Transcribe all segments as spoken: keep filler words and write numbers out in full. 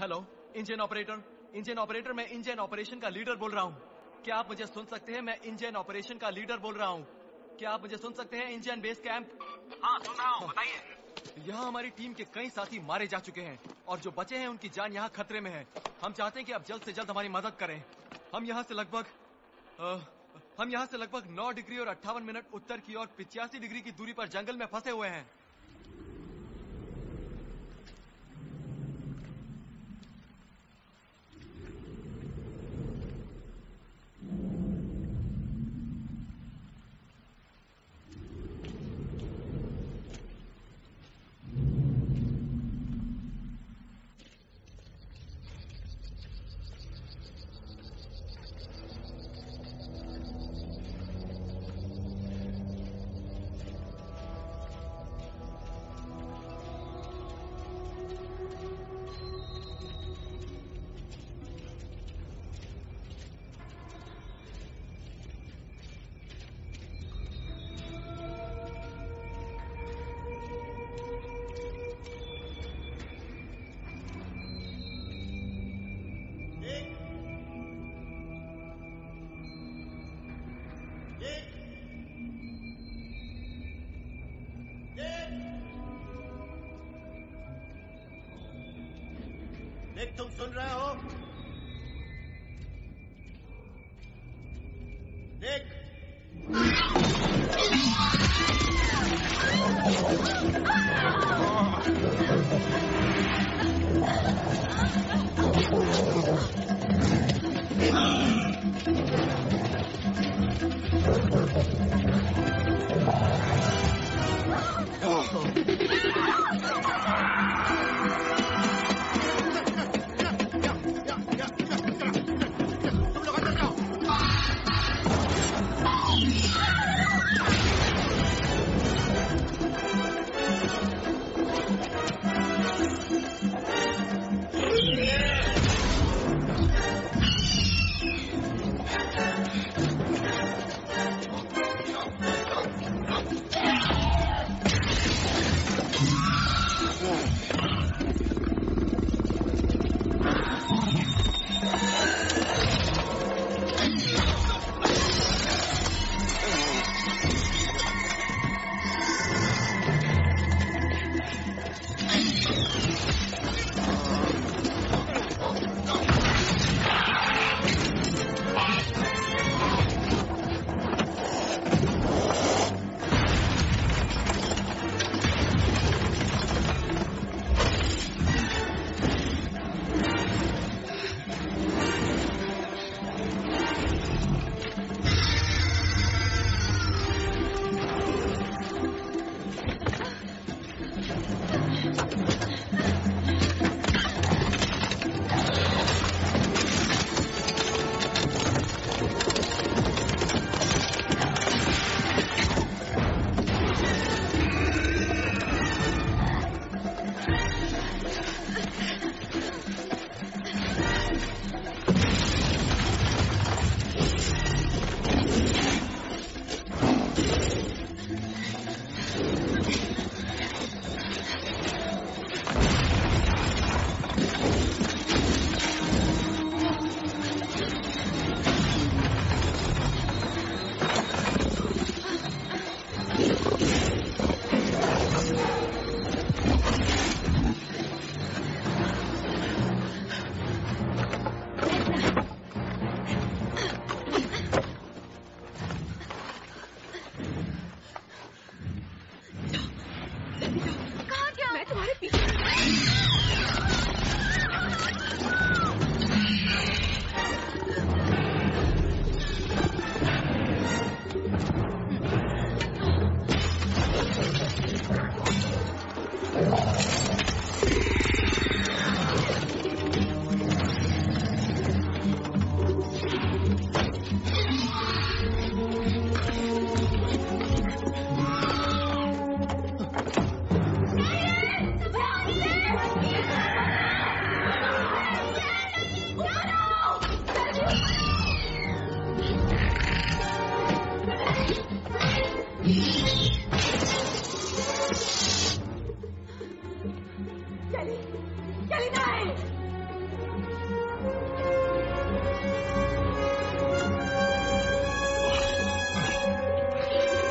Hello, engine operator. Engine operator, मैं engine operation का leader बोल रहा हूँ। क्या आप मुझे सुन सकते हैं? मैं इंजन ऑपरेशन का लीडर बोल रहा हूँ। क्या आप मुझे सुन सकते हैं? Engine base camp. हाँ, सुन रहा हूँ, बताइए। यहाँ हमारी टीम के कई साथी मारे जा चुके हैं और जो बचे हैं उनकी जान यहाँ खतरे में है। हम चाहते हैं कि आप जल्द से जल्द हमारी मदद करें। हम यहाँ से लगभग आ, हम यहाँ से लगभग नौ डिग्री और अट्ठावन मिनट उत्तर की ओर पिचासी डिग्री की दूरी पर जंगल में फंसे हुए हैं। निक, तुम सुन रहे हो? निक,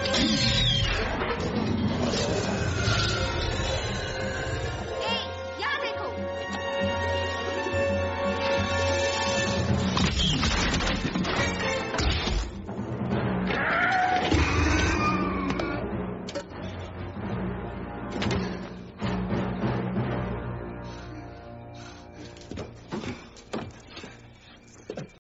है।